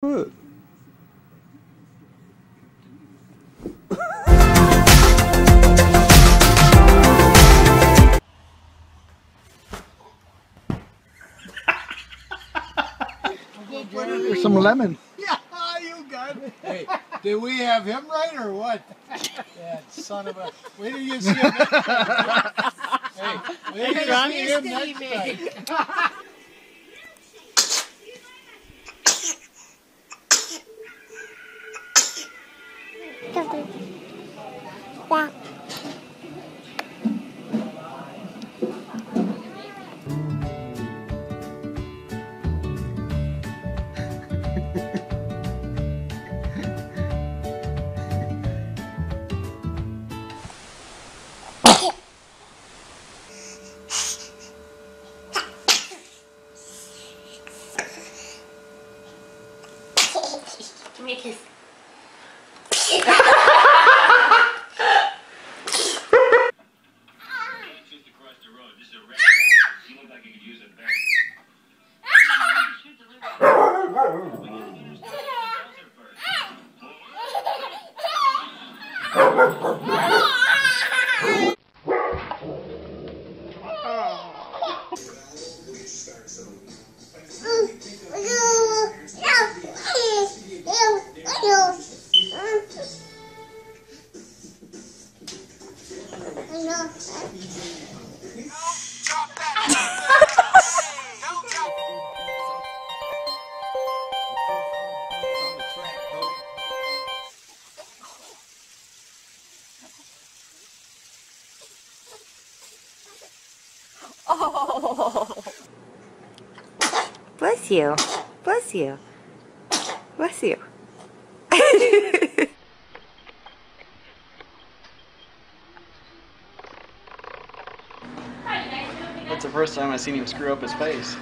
Good. There's some lemon. Yeah, you got it. Hey, did we have him right or what? That son of a. Wait till you see him next time. Hey, wait till you see him next time. Give me a kiss. Oh. Bless you. Bless you. Bless you. That's the first time I've seen him screw up his face.